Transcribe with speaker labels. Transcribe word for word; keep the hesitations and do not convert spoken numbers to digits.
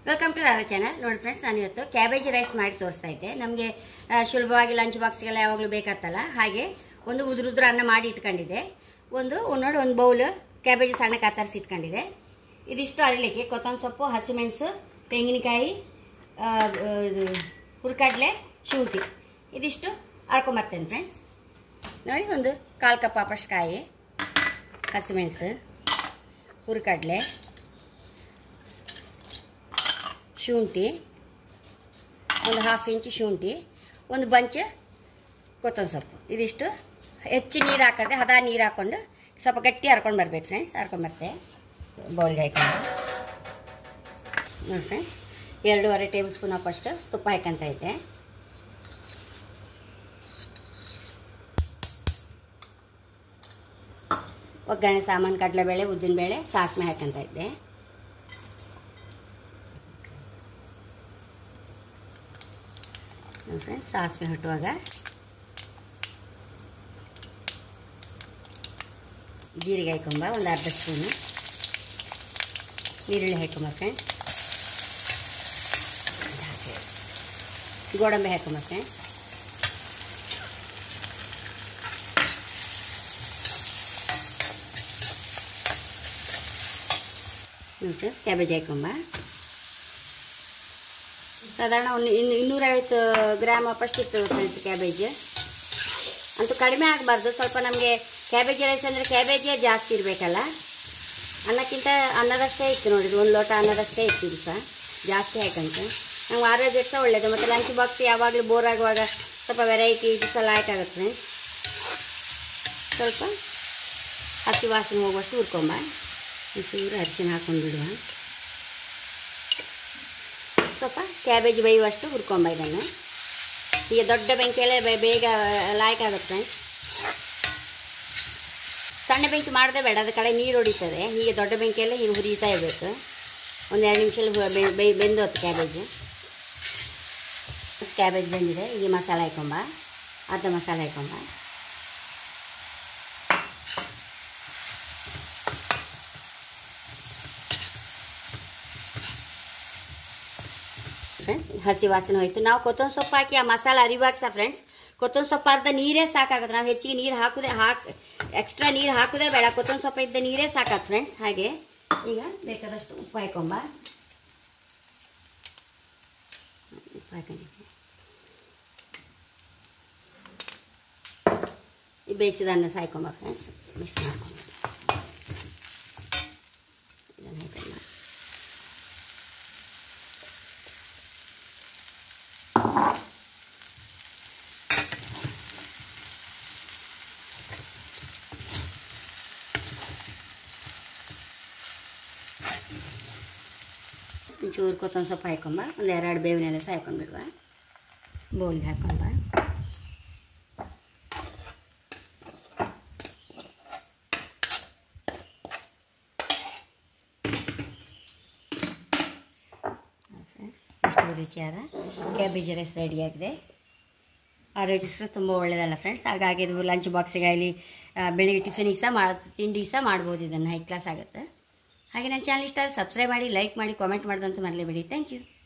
Speaker 1: Welcome to Radha channel. ನೋಡಿ friends, ನಾನು ಇವತ್ತು ಕ್ಯಾಬೇಜ್ ರೈಸ್ ಮಾಡಿ ತೋರಿಸ್ತಾ ಇದ್ದೆ. ನಮಗೆ ಸುಲಭವಾಗಿ ಲಂಚ್ ಬಾಕ್ಸ್ಗೆಲ್ಲ ಯಾವಾಗಲೂ ಬೇಕಾಗ್ತಲ್ಲ, ಹಾಗೆ ಒಂದು ಉದುರು ಉದುರು ಅನ್ನ ಮಾಡಿ ಇಟ್ಕೊಂಡಿದ್ದೆ. ಒಂದು ನೋಡಿ ಒಂದು ಬೌಲ್ ಕ್ಯಾಬೇಜ್ ಸಣ್ಣ ಕತ್ತರಿಸಿ ಇಟ್ಕೊಂಡಿದೆ. ಇದಿಷ್ಟು ಅರಿಲಿಕ್ಕೆ ಕೊತ್ತಂಬರಿ ಸೊಪ್ಪು, ಹಸಿಮೆಣಸು, ತೆಂಗಿನಕಾಯಿ, ಹುರ್ಕಡ್ಲೆ, ಶುಂಠಿ ಇದಿಷ್ಟು ಹರ್ಕೊಂಬರ್ತೇನೆ ಫ್ರೆಂಡ್ಸ್. ನೋಡಿ, ಒಂದು ಕಾಲು ಕಪ್ ಅಪ್ಪಷ್ಟು ಕಾಯಿ, ಹಸಿಮೆಣಸು, ಹುರ್ಕಡ್ಲೆ, ಶುಂಠಿ, ಒಂದು ಹಾಫ್ ಇಂಚ್ ಶುಂಠಿ, ಒಂದು ಬಂಚ್ ಕೊತ್ತಂಬರಿ ಸೊಪ್ಪು. ಇದಿಷ್ಟು ಹೆಚ್ಚು ನೀರು ಹಾಕದೆ ಹದ ನೀರು ಹಾಕ್ಕೊಂಡು ಸ್ವಲ್ಪ ಗಟ್ಟಿ ಹರ್ಕೊಂಡು ಬರ್ಬೇಕು ಫ್ರೆಂಡ್ಸ್. ಹರ್ಕೊಂಬರ್ತೆ ಬೌಲ್ಗೆ ಹಾಕೊಂಡು. ನೋಡಿ ಫ್ರೆಂಡ್ಸ್, ಎರಡೂವರೆ ಟೇಬಲ್ ಸ್ಪೂನ್ ಹಾಕೋಷ್ಟು ತುಪ್ಪ ಹಾಕಂತ ಇದ್ದೆ. ಒಗ್ಗರಣೆ ಸಾಮಾನು ಕಡಲೆಬೇಳೆ, ಉದ್ದಿನಬೇಳೆ, ಸಾಸಿವೆ ಹಾಕಂತ ಇದ್ದೆ. ಫ್ರೆಂಡ್ಸ್, ಸಾಸಿವೆ ಹುಟ್ಟುವಾಗ ಜೀರಿಗೆ ಹಾಕೊಂಬ, ಒಂದು ಅರ್ಧ ಸ್ಪೂನು ಈರುಳ್ಳಿ ಹಾಕೊಂಬ ಫ್ರೆಂಡ್ಸ್. ಗೋಡಂಬಿ ಹಾಕೊಂಬ ಫ್ರೆಂಡ್ಸ್. ಫ್ರೆಂಡ್ಸ್, ಕ್ಯಾಬೇಜ್ ಹಾಕೊಂಬ. ಸಾಧಾರಣ ಒಂದು ಇನ್ನು ಇನ್ನೂರೈವತ್ತು ಗ್ರಾಮ್ ಫಸ್ಟ್ ಇತ್ತು ಫ್ರೆಂಡ್ಸ್ ಕ್ಯಾಬೇಜ್. ಅಂತೂ ಕಡಿಮೆ ಆಗಬಾರ್ದು. ಸ್ವಲ್ಪ ನಮಗೆ ಕ್ಯಾಬೇಜ್ ರೈಸ್ ಅಂದರೆ ಕ್ಯಾಬೇಜೇ ಜಾಸ್ತಿ ಇರಬೇಕಲ್ಲ. ಅನ್ನಕ್ಕಿಂತ ಅನ್ನದಷ್ಟೇ ಇತ್ತು ನೋಡಿ, ಒಂದು ಲೋಟ ಅನ್ನದಷ್ಟೇ ಇತ್ತು ಇದು ಸಹ. ಜಾಸ್ತಿ ಹಾಕಂತ ನಮ್ಗೆ ಆರೋಗ್ಯಕ್ಕೆ ಸಹ ಒಳ್ಳೆಯದು. ಮತ್ತು ಲಂಚ್ ಬಾಕ್ಸ್ ಯಾವಾಗಲೂ ಬೋರ್ ಆಗುವಾಗ ಸ್ವಲ್ಪ ವೆರೈಟಿ ಇದು ಸಹ ಲೈಕ್ ಆಗುತ್ತೆ ಫ್ರೆಂಡ್ಸ್. ಸ್ವಲ್ಪ ಹಸಿ ವಾಸನೆ ಹೋಗುವಷ್ಟು ಹುರ್ಕೊಂಬ. ಚೂರು ಅರಿಶಿನ ಹಾಕೊಂಡು ಬಿಡುವ. ಸ್ವಲ್ಪ ಕ್ಯಾಬೇಜ್ ಬೇಯುವಷ್ಟು ಹುರ್ಕೊಂಬ. ಇದನ್ನು ಈಗ ದೊಡ್ಡ ಬೆಂಕಿಯಲ್ಲೇ ಬೇಗ ಲಾಯ್ಕ್ ಆಗುತ್ತೆ ಫ್ರೆಂಡ್ಸ್. ಸಣ್ಣ ಬೆಂಕಿ ಮಾಡದೆ ಬೇಡ, ಅದ ಕಡೆ ನೀರು ಹೊಡಿತದೆ. ಹೀಗೆ ದೊಡ್ಡ ಬೆಂಕಿಯಲ್ಲೇ ಹೀಗೆ ಹುರಿತಾ ಇರಬೇಕು. ಒಂದು ಎರಡು ನಿಮಿಷದಲ್ಲಿ ಬೆ ಬೆಂದು ಹೊತ್ತು ಕ್ಯಾಬೇಜು. ಕ್ಯಾಬೇಜ್ ಬೆಂದಿದೆ. ಈಗ ಮಸಾಲೆ ಹಾಕೊಂಬ, ಅರ್ಧ ಮಸಾಲೆ ಹಾಕೊಂಬ. ಫ್ರೆಂಡ್ಸ್, ಹಸಿ ವಾಸನೆ ಹೋಯ್ತು. ನಾವು ಕೊತ್ತಂಬರಿ ಸೊಪ್ಪು ಹಾಕಿ ಆ ಮಸಾಲೆ ಅರಿವಾಗ ಸಹ ಫ್ರೆಂಡ್ಸ್ ಕೊತ್ತಂಬರಿ ಸೊಪ್ಪು ಅರ್ಧ ನೀರೇ ಸಾಕಾಗುತ್ತೆ. ನಾವು ಹೆಚ್ಚಿಗೆ ನೀರು ಹಾಕುದೇ ಹಾಕ್ ಎಕ್ಸ್ಟ್ರಾ ನೀರು ಹಾಕುದೇ ಬೇಡ. ಕೊತ್ತಂಬರಿ ಸೊಪ್ಪು ಇದ್ದ ನೀರೇ ಸಾಕಾಗುತ್ತೆ ಫ್ರೆಂಡ್ಸ್. ಹಾಗೆ ಈಗ ಬೇಕಾದಷ್ಟು ಉಪ್ಪು ಹಾಕೊಂಬ. ಉಪ್ಪು ಹಾಕೊಂಡಿದ್ದೆ. ಬೇಯಿಸಿದ ಅನ್ನ ಸಹ ಹಾಕೊಂಬ ಫ್ರೆಂಡ್ಸ್. ಮಿಕ್ಸ್ ಮಾಡ್ಕೊಂಬ. ಇದನ್ನು ಹಾಕೊಂಬ. ಚೂರು ಕೊತ್ತಂಬರಿ ಸೊಪ್ಪು ಹಾಕೊಂಬ. ಒಂದು ಎರಡು ಬೇವಿನೆಲೆ ಸಹ ಹಾಕೊಂಡ್ಬಿಡುವ. ಬೌಲ್ಗೆ ಹಾಕೊಂಬ. ಎಷ್ಟು ರುಚಿಯಾದ ಕ್ಯಾಬೇಜ್ ರೈಸ್ ರೆಡಿಯಾಗಿದೆ. ಆರೋಗ್ಯ ಸಹ ತುಂಬ ಒಳ್ಳೆಯದಲ್ಲ ಫ್ರೆಂಡ್ಸ್. ಹಾಗಾಗಿ ಇದು ಲಂಚ್ ಬಾಕ್ಸಿಗಾಗಲಿ ಬೆಳಿಗ್ಗೆ ಟಿಫಿನಿಗೆ ಸಹ ಮಾಡಿ ತಿಂಡಿಗೆ ಸಹ ಮಾಡ್ಬೋದು. ಇದನ್ನು ಹೈ ಕ್ಲಾಸ್ ಆಗುತ್ತೆ. ಹಾಗೆ ನನ್ನ ಚಾನಲ್ ಇಷ್ಟ ಸಬ್ಸ್ಕ್ರೈಬ್ ಮಾಡಿ, ಲೈಕ್ ಮಾಡಿ, ಕಾಮೆಂಟ್ ಮಾಡೋದಂತೂ ಮರಲೇಬೇಡಿ. Thank you.